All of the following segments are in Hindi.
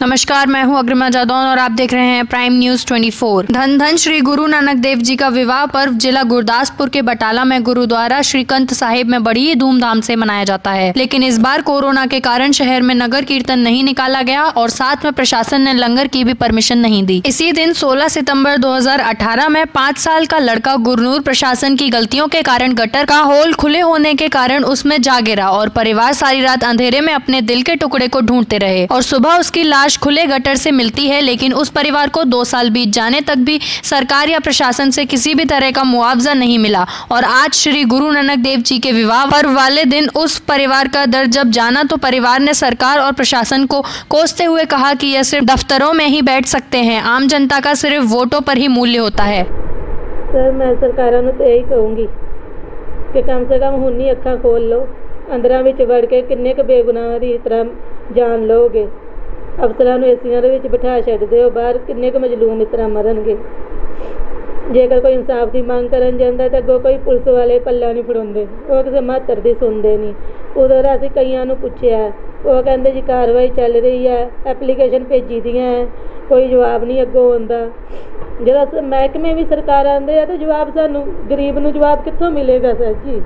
नमस्कार, मैं हूं अग्रिमा जादौन और आप देख रहे हैं प्राइम न्यूज 24। धन धन श्री गुरु नानक देव जी का विवाह पर्व जिला गुरदासपुर के बटाला में गुरुद्वारा श्रीकंठ साहिब में बड़ी धूमधाम से मनाया जाता है। लेकिन इस बार कोरोना के कारण शहर में नगर कीर्तन नहीं निकाला गया और साथ में प्रशासन ने लंगर की भी परमिशन नहीं दी। इसी दिन 16 सितम्बर 2018 में 5 साल का लड़का गुरनूर प्रशासन की गलतियों के कारण गटर का होल खुले होने के कारण उसमें जा गिरा और परिवार सारी रात अंधेरे में अपने दिल के टुकड़े को ढूंढते रहे और सुबह उसकी लाश खुले गटर से मिलती है। लेकिन उस परिवार को 2 साल बीत जाने तक भी सरकार या प्रशासन से किसी भी तरह का मुआवजा नहीं मिला और आज श्री गुरु नानक देव जी के विवाह पर्व वाले दिन उस परिवार का दर्द जब जाना तो परिवार ने सरकार और प्रशासन को कोसते हुए कहा कि यह सिर्फ दफ्तरों में ही बैठ सकते हैं, आम जनता का सिर्फ वोटों पर ही मूल्य होता है। सर मैं सरकारों को यही कहूँगी कि कम से कम हुनी अखा खोल लो, अंदर विच वड़ के किन्ने क बेगुनाह की तरह जान लोगे। अफसरां नूं एसीआं दे विच बिठा छड्डदे हो, बाहर किन्ने क मजलूम इस तरह मरनगे। जेकर कोई इंसाफ की मांग करन जांदा तो अगों कोई पुलिस वाले पल्ला नहीं फड़ाउंदे, वो किसी मातर दी सुनते नहीं। उधर असीं कईयां नूं पुछिआ, वो कहंदे जी कार्रवाई चल रही है, एप्लीकेशन भेजी दियां है, कोई जवाब नहीं अगों आउंदा। जो महकमे भी सरकार आंदे तो जवाब सानूं गरीब नूं जवाब कित्थों मिलेगा सर जी।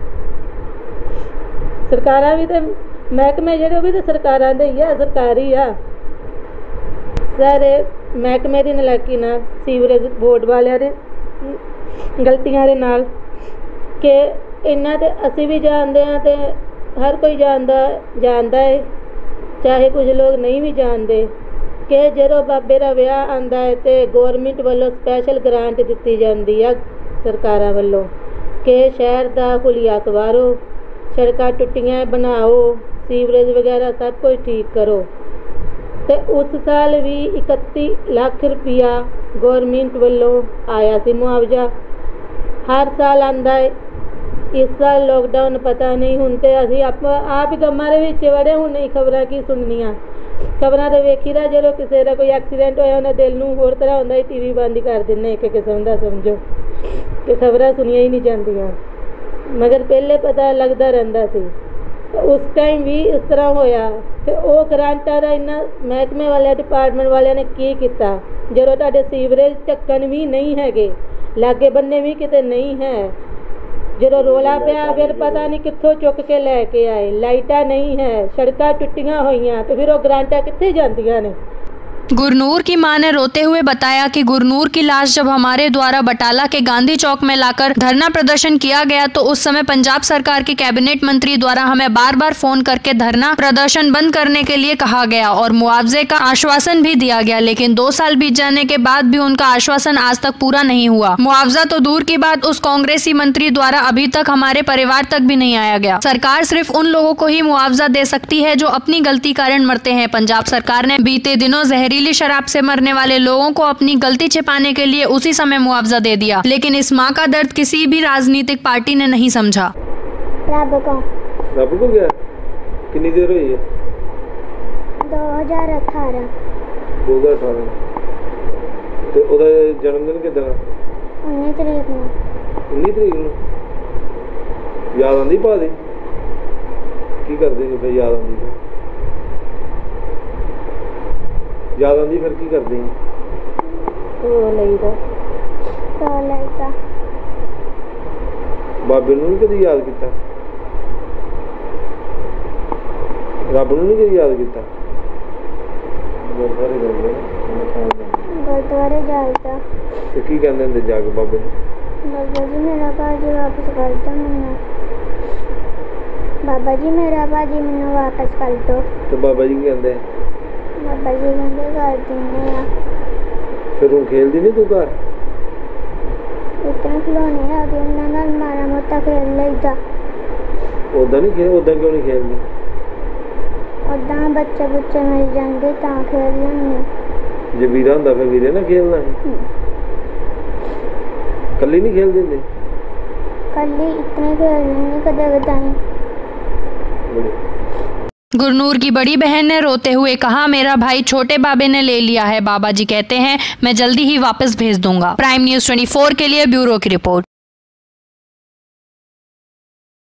सरकारां भी तो महकमे जेहड़े भी तो सरकारां दे ही आ, सरकारी आ सर। महकमे की नलायकी नाल सीवरेज बोर्ड वालियां दे गलतियां दे नाल कि इन्ना ते असीं भी जानते हैं तो हर कोई जानता है, चाहे कुछ लोग नहीं भी जानते कि जो बाबे का विआह आंदा है तो गौरमेंट वालों स्पैशल ग्रांट दी जाती है सरकारां वालों कि शहर का हुलिया सवारो, सड़कां टुट्टियां बनाओ, सीवरेज वगैरह सब कुछ ठीक करो। तो उस साल भी 31 लाख रुपया गौरमेंट वालों आया सी मुआवजा, हर साल आंदा है। इस साल लॉकडाउन पता नहीं हुण ते असीं आप गम्मां दे विच वड़े, हुण नहीं खबरां की सुननियां। खबरां तो वेखी दा जो किसी का कोई एक्सीडेंट होया उन्हें दिल नूं होर तरह हुंदा ही टीवी बंद कर दिंदे, एक किस्म दा समझो कि खबरां सुनिया ही नहीं जांदियां। मगर पहले पता लगता रहिंदा सी, उस टाइम भी इस तरह होया तो वो ग्रांटां दा इन्ना महकमे वाले डिपार्टमेंट वालियां ने की कीता जो तुहाडे सीवरेज ढक्कन भी नहीं हैगे, लागे बन्ने भी किते नहीं है। जो रोला पिया फिर पता नहीं कित्थों चुक के लैके आए, लाइटां नहीं है, सड़कां टुट्टियां होईयां तो फिर वो ग्रांटां कित्थे जांदियां ने। गुरनूर की मां ने रोते हुए बताया कि गुरनूर की लाश जब हमारे द्वारा बटाला के गांधी चौक में लाकर धरना प्रदर्शन किया गया तो उस समय पंजाब सरकार के कैबिनेट मंत्री द्वारा हमें बार बार फोन करके धरना प्रदर्शन बंद करने के लिए कहा गया और मुआवजे का आश्वासन भी दिया गया। लेकिन 2 साल बीत जाने के बाद भी उनका आश्वासन आज तक पूरा नहीं हुआ। मुआवजा तो दूर की बात, उस कांग्रेसी मंत्री द्वारा अभी तक हमारे परिवार तक भी नहीं आया गया। सरकार सिर्फ उन लोगों को ही मुआवजा दे सकती है जो अपनी गलती कारण मरते हैं। पंजाब सरकार ने बीते दिनों जहरीली शराब से मरने वाले लोगों को अपनी गलती छिपाने के लिए उसी समय मुआवजा दे दिया, लेकिन इस मां का दर्द किसी भी राजनीतिक पार्टी ने नहीं समझा। रब को क्या कितनी देर हुई है? 2018 ਤੇ ਉਹਦਾ ਜਨਮ ਦਿਨ ਕਿਦਾਂ? 19 ਤਰੀਕ ਨੂੰ। 19 ਤਰੀਕ ਨੂੰ ਯਾਦ ਆਂਦੀ ਭਾਦੀ? ਕੀ ਕਰਦੇ ਨੇ ਫਿਰ ਯਾਦ ਆਂਦੀ? याद आंदी फिर की करते हैं? बाबे नूं कदी याद किया? रब नूं नहीं कदी याद किया? गुरुद्वारे जाईदा ते की कहंदे हुंदे जाके बाबे नूं? बाबा जी मेरा भाजी वापस कर दो मैनूं, बाबा जी मेरा भाजी मैनूं वापस कर दो। ते बाबा जी की कहंदे? बाबा जी कहते कर देंगे आ। फिर हूँ खेलती नहीं तू घर? इतने खिलौने आ गए उन्होंने मारा मोटा खेल लेदा। उदा नहीं खेल, उदा क्यों नहीं खेलती? उदा बच्चे बुच्चे मिल जाएंगे तो खेल लेंगे। जे वीरा होंदा फिर वीरे ना खेलना है? कल्ली नहीं खेल देंगे? कल्ली इतने खेल लेंगे कदे कदाई। गुरनूर की बड़ी बहन ने रोते हुए कहा, मेरा भाई छोटे बाबे ने ले लिया है, बाबा जी कहते हैं मैं जल्दी ही वापस भेज दूंगा। प्राइम न्यूज 24 के लिए ब्यूरो की रिपोर्ट।